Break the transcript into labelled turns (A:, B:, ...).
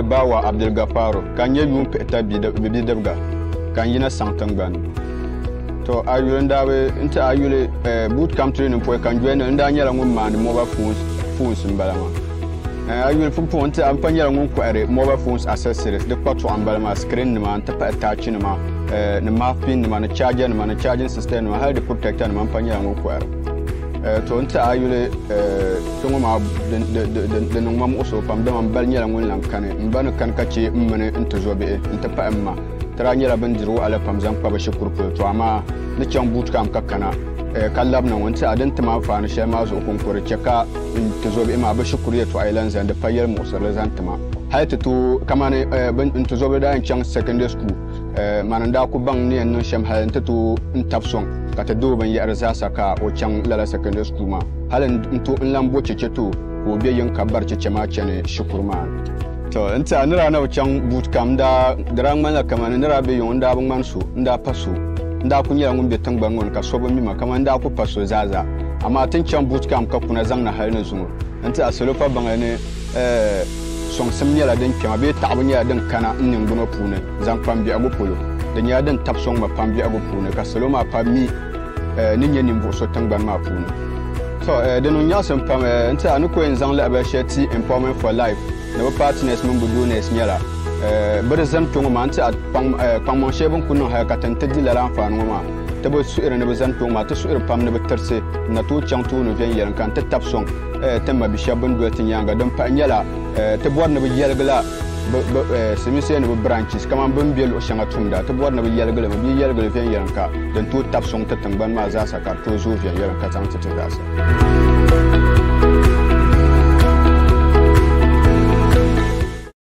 A: bawa Abdul Gafaro kan ye yun peta bidabga kan yina sangtangban to ayule ndawe inta ayule boot camp training po kan joina nda nyala ngum man mobile phones mbalama ayule fumpo inta ampanyala ngum kware mobile phones accessories de kwato ambalama screen ni man tapa attach ni ma ni mapping ni ma na charger ni ma na charging system ni ma hal de protector ni ma ampanyala ngum kware to inta ayule tungo ma de no mam oso pam de man bal nyala ngum lan kane mbana kan kace mmane inta zobe inta pa amma tara nyala bandiru ala pam zan pa ba shukurko to amma ni can boot camp kakana kallab nan wanta adan ta ma fa na shema zo kun kore cheka ta zo be ma ba shukuriya to islands and fayar mu sar zan ta ma hayta to kama ne ban ta zo be da can secondary school manan da ku bang ne nan sham halanta to in tapson ka ta do ban yar za saka o can lala secondary school ma halan to in lambo cece to ko be yin kabar cece ma cene shukurma to inta nira na can boot camp da dran man kama ne nira be yon da ban man su nda paso nda kunyela ngumbe tangbangon ka sobo mima kama nda ku paso zaza amma tin can boot camp ka kuna zangna halna zumo anta asalo pa bangane song semnyela den kema be tabunya den kana nin buno pune zan pambi ago polo den ya den tap song ma pambi ago pune ka salo ma pammi ninye nimbo so tangban ma pune so den nya sem pam anta anu ko en zang la ba sheti empowerment for life no partners mun budunes nyela Berzan tungo manti at pang manshe bon kunno ha katante di la lanfa no ma tabo suire ne bezan tungo ma to suire pam ne beterse na to chantu no vien yeran kan tap song temma bi shabon do tinyanga don pa nyala te bor ne bi yelgla semise ne branches kama bon biel o shanga tumda te bor ne bi yelgla bi yelgla vien yeran ka don to tap song tatang ban ma za sa ka to zo vien yeran ka tang tete gasa